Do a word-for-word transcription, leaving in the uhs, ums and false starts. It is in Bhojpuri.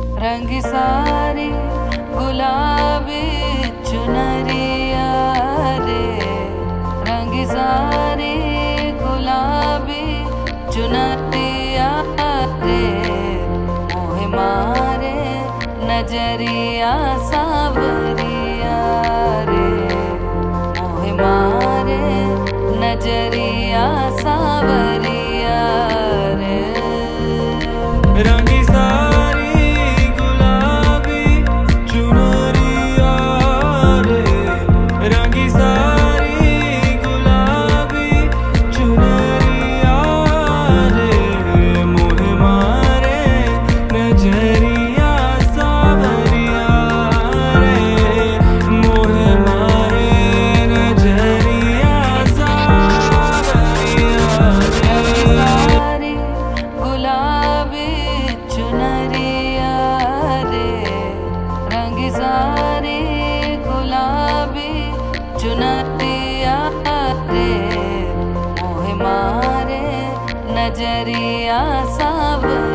रंग सारी गुलाबी चुनरिया रे, रंग सारी गुलाबी चुनरिया रे, मोहे मारे नजरिया सावरिया रे, मोहे मारे नजरिया सावरिया रे। रंग सारी गुलाबी चुनरिया रे, रंग सारी गुलाबी चुनरिया रे, मोहे मारे नजरिया सावरिया रे, मोहे मारे नजरिया सावरिया रे। गुलाबी चुनरिया रे, रंग सारी गुलाबी चुनरिया रे, मोहे मारे नजरिया सावरिया।